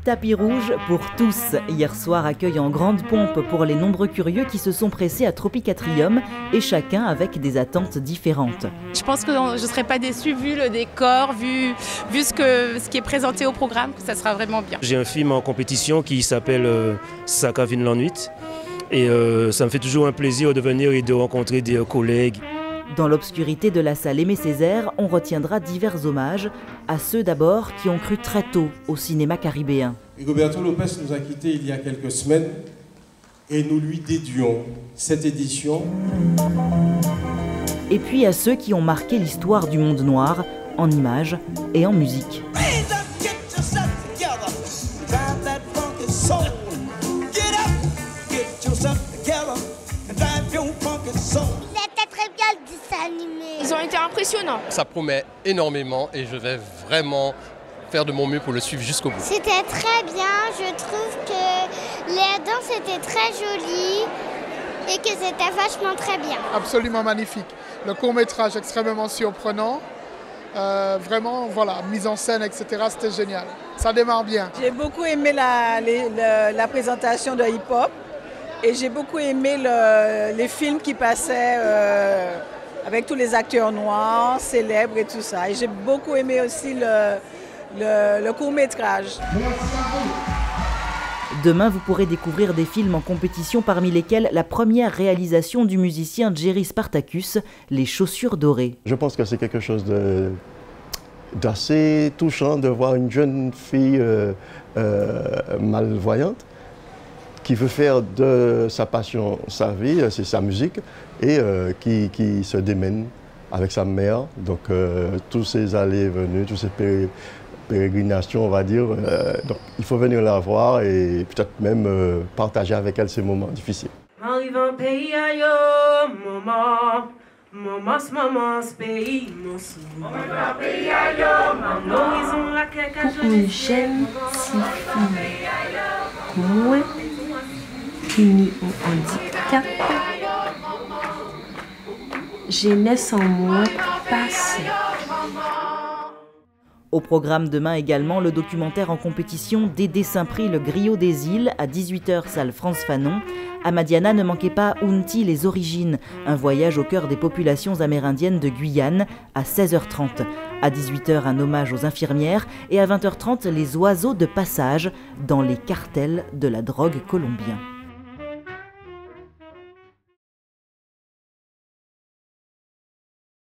Tapis rouge pour tous. Hier soir, accueil en grande pompe pour les nombreux curieux qui se sont pressés à Tropicatrium et chacun avec des attentes différentes. Je pense que je ne serai pas déçue vu le décor, vu ce qui est présenté au programme, que ça sera vraiment bien. J'ai un film en compétition qui s'appelle Saka Vinland 8 et ça me fait toujours un plaisir de venir et de rencontrer des collègues. Dans l'obscurité de la salle Aimé Césaire, on retiendra divers hommages à ceux d'abord qui ont cru très tôt au cinéma caribéen. Rigoberto Lopez nous a quittés il y a quelques semaines et nous lui dédions cette édition. Et puis à ceux qui ont marqué l'histoire du monde noir en images et en musique. Ils ont été impressionnants. Ça promet énormément et je vais vraiment faire de mon mieux pour le suivre jusqu'au bout. C'était très bien, je trouve que les danses étaient très jolies et que c'était vachement très bien. Absolument magnifique. Le court-métrage extrêmement surprenant. Vraiment, voilà, mise en scène, etc. C'était génial. Ça démarre bien. J'ai beaucoup aimé la présentation de hip-hop et j'ai beaucoup aimé les films qui passaient avec tous les acteurs noirs, célèbres et tout ça. Et j'ai beaucoup aimé aussi le court-métrage. Demain, vous pourrez découvrir des films en compétition, parmi lesquels la première réalisation du musicien Jerry Spartacus, Les Chaussures Dorées. Je pense que c'est quelque chose d'assez touchant de voir une jeune fille malvoyante qui veut faire de sa passion sa vie, c'est sa musique, et qui se démène avec sa mère. Donc tous ces allées et venues, tous ces pérégrinations, on va dire. Donc il faut venir la voir et peut-être même partager avec elle ces moments difficiles. Pour une jeune fille, moi, qui mis un handicap, jeunesse en moi passée. Au programme demain également, le documentaire en compétition Dédé Saint-Prix, le griot des îles, à 18h, salle France Fanon. À Madiana, ne manquez pas Unti, les origines, un voyage au cœur des populations amérindiennes de Guyane, à 16h30. À 18h, un hommage aux infirmières et à 20h30, les oiseaux de passage dans les cartels de la drogue colombiens.